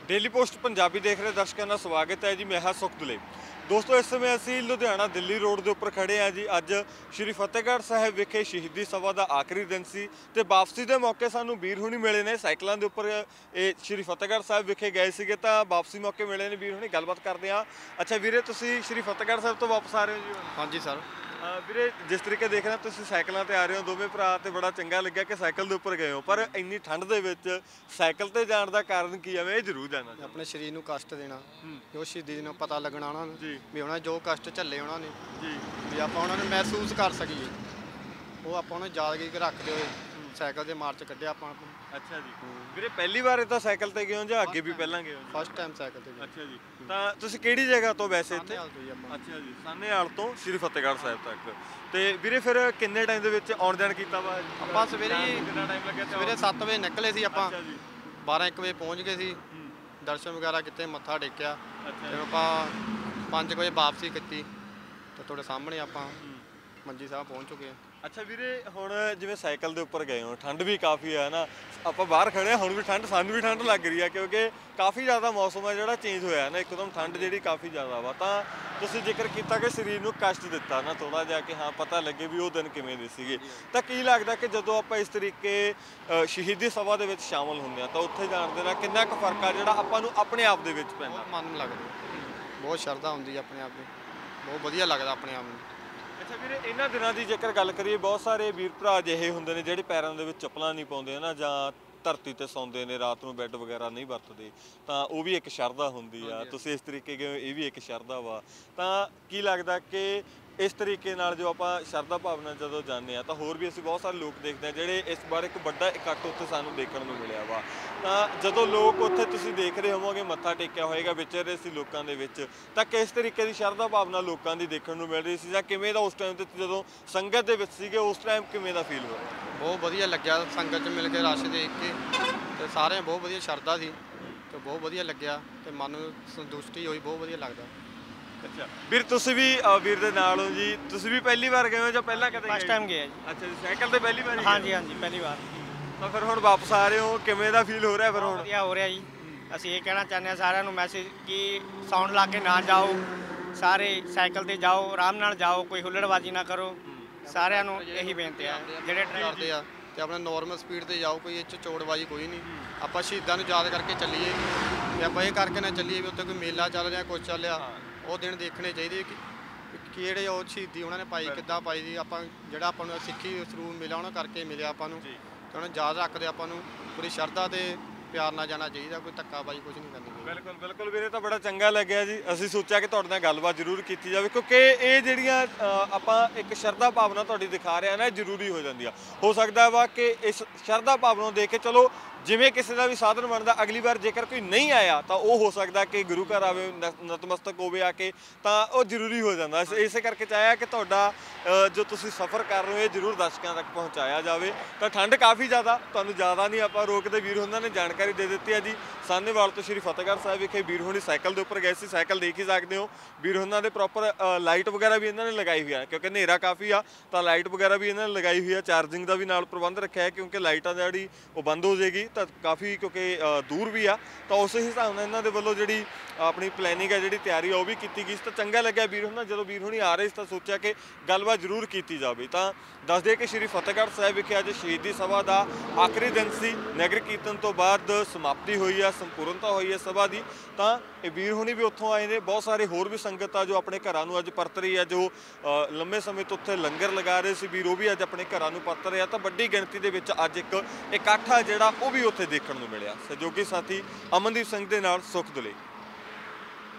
Daily post Punjabi देख रहे दर्शकों का स्वागत है जी। मैं हाँ सुखदुले। दोस्तों इस समय असी लुधियाना दिल्ली रोड के उपर खड़े हैं जी। अज श्री फतेहगढ़ साहब विखे शहीदी सभा का आखिरी दिन सी ते वापसी के मौके सानू वीर हुणी मिले ने साइकिलों के उपर ये श्री फतेहगढ़ साहब विखे गए थे तो वापसी मौके मिले ने वीर हुणी। गलबात करते हैं। अच्छा वीरे तुसी श्री फतेहगढ़ साहब तो वापस आ रहे हो जी? हाँ जी सर। ਵੀਰੇ ਜਿਸ ਤਰੀਕੇ ਦੇਖ ਰਹੇ ਤੁਸੀਂ ਸਾਈਕਲਾਂ ਤੇ ਆ ਰਹੇ ਹੋ ਦੋਵੇਂ ਭਰਾ ਤੇ ਬੜਾ ਚੰਗਾ ਲੱਗਿਆ ਕਿ ਸਾਈਕਲ ਦੇ ਉੱਪਰ ਗਏ ਹੋ, ਪਰ ਇੰਨੀ ਠੰਡ ਦੇ ਵਿੱਚ ਸਾਈਕਲ ਤੇ ਜਾਣ ਦਾ ਕਾਰਨ ਕੀ ਹੈ? ਮੈਂ ਇਹ ਜ਼ਰੂਰ ਜਾਣਨਾ ਚਾਹੁੰਦਾ। ਆਪਣੇ ਸਰੀਰ ਨੂੰ ਕਸ਼ਟ ਦੇਣਾ, ਜੋ ਸ਼ਹੀਦੀ ਨੂੰ ਪਤਾ ਲੱਗਣਾ ਉਹਨਾਂ ਨੂੰ ਜੀ ਵੀ ਉਹਨਾਂ ਜੋ ਕਸ਼ਟ ਝੱਲੇ ਉਹਨਾਂ ਨੇ ਜੀ ਵੀ ਆਪਾਂ ਉਹਨਾਂ ਨੂੰ ਮਹਿਸੂਸ ਕਰ ਸਕੀਏ, ਉਹ ਆਪਾਂ ਨੂੰ ਯਾਦਗਾਰੀ ਰੱਖਦੇ ਹੋਏ ਸਾਈਕਲ ਦੇ ਮਾਰਚ ਕੱਢਿਆ ਆਪਾਂ। ਅੱਛਾ ਜੀ ਵੀਰੇ ਪਹਿਲੀ ਵਾਰ ਤਾਂ ਸਾਈਕਲ ਤੇ ਗਏ ਹੋ ਜਾਂ ਅੱਗੇ ਵੀ ਪਹਿਲਾਂ ਗਏ ਹੋ? ਫਸਟ ਟਾਈਮ ਸਾਈਕਲ ਤੇ ਗਏ। ਅੱਛਾ ਜੀ ਤਾਂ ਤੁਸੀਂ ਕਿਹੜੀ ਜਗ੍ਹਾ ਤੋਂ ਵੈਸੇ ਇੱਥੇ? ਸਾਨੇਹਾਲ ਤੋਂ ਜੀ ਆਪਾਂ। ਅੱਛਾ ਜੀ ਸਾਨੇਹਾਲ ਤੋਂ ਸ਼੍ਰੀ ਫਤਿਹਗੜ੍ਹ ਸਾਹਿਬ ਤੱਕ। ਤੇ ਵੀਰੇ ਫਿਰ ਕਿੰਨੇ ਟਾਈਮ ਦੇ ਵਿੱਚ ਆਉਣ ਜਾਣ ਕੀਤਾ ਵਾ? ਆਪਾਂ ਸਵੇਰੇ ਕਿੰਨਾ ਟਾਈਮ ਲੱਗਿਆ? ਸਵੇਰੇ 7 ਵਜੇ ਨਿਕਲੇ ਸੀ ਆਪਾਂ, ਅੱਛਾ ਜੀ 12-1 ਵਜੇ ਪਹੁੰਚ ਗਏ ਸੀ, ਦਰਸ਼ਨ ਵਗੈਰਾ ਕੀਤੇ, ਮੱਥਾ ਟੇਕਿਆ ਅੱਛਾ ਤੇ ਆਪਾਂ 5 ਵਜੇ ਵਾਪਸੀ ਕੀਤੀ ਤੇ ਤੁਹਾਡੇ ਸਾਹਮਣੇ ਆਪਾਂ ਮੰਜੀ ਸਾਹਿਬ ਪਹੁੰਚ ਚੁੱਕੇ ਹਾਂ। ਅੱਛਾ ਵੀਰੇ ਹੁਣ ਜਿਵੇਂ ਸਾਈਕਲ ਦੇ ਉੱਪਰ ਗਏ ਹੋ, ਠੰਡ ਵੀ ਕਾਫੀ ਹੈ ਨਾ, ਆਪਾਂ ਬਾਹਰ ਖੜੇ ਹਾਂ ਹੁਣ ਵੀ ਠੰਡ, ਸਾਨੂੰ ਵੀ ਠੰਡ ਲੱਗ ਰਹੀ ਹੈ ਕਿਉਂਕਿ ਕਾਫੀ ਜ਼ਿਆਦਾ ਮੌਸਮ ਹੈ ਜਿਹੜਾ ਚੇਂਜ ਹੋਇਆ ਨਾ ਇੱਕਦਮ, ਠੰਡ ਜਿਹੜੀ ਕਾਫੀ ਜ਼ਿਆਦਾ ਵਾ। ਤਾਂ ਤੁਸੀਂ ਜ਼ਿਕਰ ਕੀਤਾ ਕਿ ਸਰੀਰ ਨੂੰ ਕਸ਼ਟ ਦਿੱਤਾ ਨਾ ਥੋੜਾ ਜਿਹਾ ਕਿ ਹਾਂ ਪਤਾ ਲੱਗੇ ਵੀ ਉਹ ਦਿਨ ਕਿਵੇਂ ਦੇ ਸੀਗੇ, ਤਾਂ ਕੀ ਲੱਗਦਾ ਕਿ ਜਦੋਂ ਆਪਾਂ ਇਸ ਤਰੀਕੇ ਸ਼ਹੀਦੀ ਸਭਾ ਦੇ ਵਿੱਚ ਸ਼ਾਮਲ ਹੁੰਦੇ ਆ ਤਾਂ ਉੱਥੇ ਜਾਣ ਦੇ ਨਾਲ ਕਿੰਨਾ ਕੁ ਫਰਕ ਆ ਜਿਹੜਾ ਆਪਾਂ ਨੂੰ ਆਪਣੇ ਆਪ ਦੇ ਵਿੱਚ ਪੈਂਦਾ? ਬਹੁਤ ਮਨ ਨੂੰ ਲੱਗਦਾ, ਬਹੁਤ ਸ਼ਰਧਾ ਹੁੰਦੀ ਹੈ ਆਪਣੇ ਆਪ ਦੀ, ਬਹੁਤ ਵਧੀਆ ਲੱਗਦਾ ਆਪਣੇ ਆਪ ਨੂੰ। ਅੱਛਾ ਵੀਰੇ ਇਹਨਾਂ ਦਿਨਾਂ ਦੀ ਜੇਕਰ ਗੱਲ ਕਰੀਏ, ਬਹੁਤ ਸਾਰੇ ਵੀਰ ਭਰਾ ਅਜਿਹੇ ਹੁੰਦੇ ਨੇ ਜਿਹੜੇ ਪੈਰਾਂ ਦੇ ਵਿੱਚ ਚੱਪਲਾਂ ਨਹੀਂ ਪਾਉਂਦੇ ਨਾ, ਜਾਂ ਧਰਤੀ ਤੇ ਸੌਂਦੇ ਨੇ, ਰਾਤ ਨੂੰ ਬੈੱਡ ਵਗੈਰਾ ਨਹੀਂ ਵਰਤਦੇ, ਤਾਂ ਉਹ ਵੀ ਇੱਕ ਸ਼ਰਧਾ ਹੁੰਦੀ ਆ। ਤੁਸੀਂ ਇਸ ਤਰੀਕੇ ਗਏ, ਇਹ ਵੀ ਇੱਕ ਸ਼ਰਧਾ ਵਾ। ਤਾਂ ਕੀ ਲੱਗਦਾ ਕਿ ਇਸ ਤਰੀਕੇ ਨਾਲ ਜੋ ਆਪਾਂ ਸ਼ਰਧਾ ਭਾਵਨਾ ਜਦੋਂ ਜਾਂਦੇ ਆ ਤਾਂ ਹੋਰ ਵੀ ਅਸੀਂ ਬਹੁਤ ਸਾਰੇ ਲੋਕ ਦੇਖਦੇ ਹਾਂ ਜਿਹੜੇ ਇਸ ਵਾਰ ਇੱਕ ਵੱਡਾ ਇਕੱਠ ਉੱਥੇ ਸਾਨੂੰ ਦੇਖਣ ਨੂੰ ਮਿਲਿਆ ਵਾ। ਤਾਂ ਜਦੋਂ ਲੋਕ ਉੱਥੇ ਤੁਸੀਂ ਦੇਖ ਰਹੇ ਹੋਵੋਗੇ ਮੱਥਾ ਟੇਕਿਆ ਹੋਏਗਾ, ਵਿਚਰ ਰਹੇ ਸੀ ਲੋਕਾਂ ਦੇ ਵਿੱਚ, ਤਾਂ ਕਿਸ ਤਰੀਕੇ ਦੀ ਸ਼ਰਧਾ ਭਾਵਨਾ ਲੋਕਾਂ ਦੀ ਦੇਖਣ ਨੂੰ ਮਿਲ ਰਹੀ ਸੀ ਜਾਂ ਕਿਵੇਂ ਦਾ ਉਸ ਟਾਈਮ ਤੇ ਜਦੋਂ ਸੰਗਤ ਦੇ ਵਿੱਚ ਸੀਗੇ ਉਸ ਟਾਈਮ ਕਿਵੇਂ ਦਾ ਫੀਲ ਹੋਇਆ? ਬਹੁਤ ਵਧੀਆ ਲੱਗਿਆ ਸੰਗਤ 'ਚ ਮਿਲ ਕੇ, ਰਸ਼ ਦੇਖ ਕੇ, ਤੇ ਸਾਰੇ ਬਹੁਤ ਵਧੀਆ ਸ਼ਰਧਾ ਸੀ ਤੇ ਬਹੁਤ ਵਧੀਆ ਲੱਗਿਆ ਤੇ ਮਨ ਨੂੰ ਸੰਤੁਸ਼ਟੀ ਹੋਈ, ਬਹੁਤ ਵਧੀਆ ਲੱਗਦਾ। ਅੱਛਾ ਵੀਰ ਤੁਸੀਂ ਵੀ ਵੀਰ ਦੇ ਨਾਲ ਹੋ ਜੀ, ਤੁਸੀਂ ਵੀ ਪਹਿਲੀ ਵਾਰ ਗਏ ਹੋ ਜਾਂ ਪਹਿਲਾਂ ਕਦੇ? ਫਸਟ ਟਾਈਮ ਗਿਆ ਜੀ। ਅੱਛਾ ਜੀ ਸਾਈਕਲ ਤੇ ਪਹਿਲੀ ਵਾਰ? ਹਾਂਜੀ ਹਾਂਜੀ ਪਹਿਲੀ ਵਾਰ। ਤਾਂ ਫਿਰ ਹੁਣ ਵਾਪਸ ਆ ਰਹੇ ਹੋ, ਕਿਵੇਂ ਦਾ ਫੀਲ ਹੋ ਰਿਹਾ ਫਿਰ ਹੁਣ? ਵਧੀਆ ਹੋ ਰਿਹਾ ਜੀ। ਅਸੀਂ ਇਹ ਕਹਿਣਾ ਚਾਹੁੰਦੇ ਹਾਂ ਸਾਰਿਆਂ ਨੂੰ ਮੈਸੇਜ ਕਿ ਸਾਊਂਡ ਲਾ ਕੇ ਨਾ ਜਾਓ, ਸਾਰੇ ਸਾਈਕਲ ਤੇ ਜਾਓ, ਆਰਾਮ ਨਾਲ ਜਾਓ, ਕੋਈ ਹੁੱਲੜਬਾਜ਼ੀ ਨਾ ਕਰੋ। ਸਾਰਿਆਂ ਨੂੰ ਇਹੀ ਬੇਨਤੀ ਹੈ ਜਿਹੜੇ ਕਰਦੇ ਆ ਤੇ ਆਪਣਾ ਨੋਰਮਲ ਸਪੀਡ ਤੇ ਜਾਓ, ਕੋਈ ਇਹ 'ਚ ਚੋੜਬਾਜ਼ੀ ਕੋਈ ਨਹੀਂ। ਆਪਾਂ ਸ਼ਹੀਦਾਂ ਨੂੰ ਯਾਦ ਕਰਕੇ ਚੱਲੀਏ ਤੇ ਆਪਾਂ ਇਹ ਕਰਕੇ ਨਾ ਚੱਲੀਏ ਵੀ ਉੱਥੇ ਕੋਈ ਮੇਲਾ ਚੱਲ ਰਿਹਾ, ਕੁਛ ਚੱਲ ਰਿਹਾ, ਉਹ ਦਿਨ ਦੇਖਣੇ ਚਾਹੀਦੇ ਕਿ ਕਿਹੜੇ ਉਹ ਸ਼ਹੀਦੀ ਉਹਨਾਂ ਨੇ ਪਾਈ, ਕਿੱਦਾਂ ਪਾਈ ਦੀ। ਆਪਾਂ ਜਿਹੜਾ ਆਪਾਂ ਨੂੰ ਸਿੱਖੀ ਸਰੂਪ ਮਿਲਿਆ ਉਹਨਾਂ ਕਰਕੇ ਮਿਲਿਆ ਆਪਾਂ ਨੂੰ, ਤੇ ਉਹਨਾਂ ਯਾਦ ਰੱਖਦੇ ਆਪਾਂ ਨੂੰ ਪੂਰੀ ਸ਼ਰਧਾ ਤੇ ਪਿਆਰ ਨਾਲ ਜਾਣਾ ਚਾਹੀਦਾ, ਕੋਈ ਧੱਕਾਬਾਜ਼ੀ ਕੁਝ ਨਹੀਂ ਕਰਨੀ। ਬਿਲਕੁਲ ਬਿਲਕੁਲ ਵੀਰੇ, ਤਾਂ ਬੜਾ ਚੰਗਾ ਲੱਗਿਆ ਜੀ। ਅਸੀਂ ਸੋਚਿਆ ਕਿ ਤੁਹਾਡੇ ਨਾਲ ਗੱਲਬਾਤ ਜ਼ਰੂਰ ਕੀਤੀ ਜਾਵੇ ਕਿਉਂਕਿ ਇਹ ਜਿਹੜੀਆਂ ਆਪਾਂ ਇੱਕ ਸ਼ਰਧਾ ਭਾਵਨਾ ਤੁਹਾਡੀ ਦਿਖਾ ਰਹੇ ਹਾਂ ਨਾ, ਜ਼ਰੂਰੀ ਹੋ ਜਾਂਦੀ ਆ। ਹੋ ਸਕਦਾ ਵਾ ਕਿ ਇਸ ਸ਼ਰਧਾ ਭਾਵਨਾ ਨੂੰ ਦੇਖ ਕੇ ਚਲੋ ਜਿਵੇਂ ਕਿਸੇ ਦਾ ਵੀ ਸਾਧਨ ਬਣਦਾ, ਅਗਲੀ ਵਾਰ ਜੇਕਰ ਕੋਈ ਨਹੀਂ ਆਇਆ ਤਾਂ ਉਹ ਹੋ ਸਕਦਾ ਕਿ ਗੁਰੂ ਘਰ ਆਵੇ, ਨਤਮਸਤਕ ਹੋਵੇ ਆ ਕੇ, ਤਾਂ ਉਹ ਜ਼ਰੂਰੀ ਹੋ ਜਾਂਦਾ। ਇਸੇ ਕਰਕੇ ਚਾਹਿਆ ਕਿ ਤੁਹਾਡਾ ਜੋ ਤੁਸੀਂ ਸਫ਼ਰ ਕਰ ਰਹੇ ਹੋ ਇਹ ਜ਼ਰੂਰ ਦਰਸ਼ਕਾਂ ਤੱਕ ਪਹੁੰਚਾਇਆ ਜਾਵੇ। ਤਾਂ ਠੰਡ ਕਾਫੀ ਜ਼ਿਆਦਾ, ਤੁਹਾਨੂੰ ਜ਼ਿਆਦਾ ਨਹੀਂ ਆਪਾਂ ਰੋਕਦੇ, ਵੀਰ ਉਹਨਾਂ ਨੇ ਜਾਣਕਾਰੀ ਦੇ ਦਿੱਤੀ ਹੈ ਜੀ। ਸਾਹਨੇਵਾਲ ਤੋਂ ਸ਼੍ਰੀ ਫਤਿਹਗੜ੍ਹ ਸਾਹਿਬ ਵਿਖੇ ਵੀਰ ਹੋਣੀ ਸਾਈਕਲ ਦੇ ਉੱਪਰ ਗਏ ਸੀ, ਸਾਈਕਲ ਦੇਖ ਹੀ ਸਕਦੇ ਹੋ। ਵੀਰ ਉਹਨਾਂ ਦੇ ਪ੍ਰੋਪਰ ਲਾਈਟ ਵਗੈਰਾ ਵੀ ਇਹਨਾਂ ਨੇ ਲਗਾਈ ਹੋਈ ਹੈ ਕਿਉਂਕਿ ਹਨੇਰਾ ਕਾਫੀ ਆ, ਤਾਂ ਲਾਈਟ ਵਗੈਰਾ ਵੀ ਇਹਨਾਂ ਨੇ ਲਗਾਈ ਹੋਈ ਹੈ। ਚਾਰਜਿੰਗ ਦਾ ਵੀ ਨਾਲ ਪ੍ਰਬੰਧ ਰੱਖਿਆ ਹੈ ਕਿਉਂਕਿ ਲਾਈਟਾਂ ਜਿਹੜੀ ਉਹ ਬੰਦ ਹੋ ਜਾਏਗੀ ਤਾਂ ਕਾਫੀ, ਕਿਉਂਕਿ ਦੂਰ ਵੀ ਆ, ਤਾਂ ਉਸੇ ਹਿਸਾਬ ਨਾਲ ਇਹਨਾਂ ਦੇ ਵੱਲੋਂ ਜਿਹੜੀ ਆਪਣੀ ਪਲੈਨਿੰਗ ਹੈ, ਜਿਹੜੀ ਤਿਆਰੀ ਆ ਉਹ ਵੀ ਕੀਤੀ ਗਈ ਸੀ। ਤਾਂ ਚੰਗਾ ਲੱਗਿਆ ਵੀਰ ਹੋਣਾ ਜਦੋਂ ਵੀਰ ਹੋਣੀ ਆ ਰਹੇ ਸੀ ਤਾਂ ਸੋਚਿਆ ਕਿ ਗੱਲਬਾਤ ਜ਼ਰੂਰ ਕੀਤੀ ਜਾਵੇ। ਤਾਂ ਦੱਸ ਦਈਏ ਕਿ ਸ਼੍ਰੀ ਫਤਿਹਗੜ੍ਹ ਸਾਹਿਬ ਵਿਖੇ ਅੱਜ ਸ਼ਹੀਦੀ ਸਭਾ ਦਾ ਆਖਰੀ ਦਿਨ ਸੀ। ਨਗਰ ਕੀਰਤਨ ਤੋਂ ਬਾਅਦ ਸਮਾਪਤੀ ਹੋਈ ਆ, ਸੰਪੂਰਨਤਾ ਹੋਈ ਹੈ ਸਭਾ ਦੀ। ਤਾਂ ਇਹ ਵੀਰ ਹੋਣੀ ਵੀ ਉੱਥੋਂ ਆਏ ਨੇ, ਬਹੁਤ ਸਾਰੇ ਹੋਰ ਵੀ ਸੰਗਤ ਆ ਜੋ ਆਪਣੇ ਘਰਾਂ ਨੂੰ ਅੱਜ ਪਰਤ ਰਹੀ ਆ, ਜੋ ਲੰਮੇ ਸਮੇਂ ਤੋਂ ਉੱਥੇ ਲੰਗਰ ਲਗਾ ਰਹੇ ਸੀ ਵੀਰ, ਉਹ ਵੀ ਅੱਜ ਆਪਣੇ ਘਰਾਂ ਨੂੰ ਪਰਤ ਰਹੇ ਆ। ਤਾਂ ਵੱਡੀ ਗਿਣਤੀ ਦੇ ਵਿੱਚ ਅੱਜ ਇੱਕ ਇਕੱਠ ਆ ਜਿਹੜਾ ਉਹ ਵੀ ਉੱਥੇ ਦੇਖਣ ਨੂੰ ਮਿਲਿਆ। ਸਹਿਯੋਗੀ ਸਾਥੀ ਅਮਨਦੀਪ ਸਿੰਘ ਦੇ ਨਾਲ ਸੁਖਦੁਲੇ।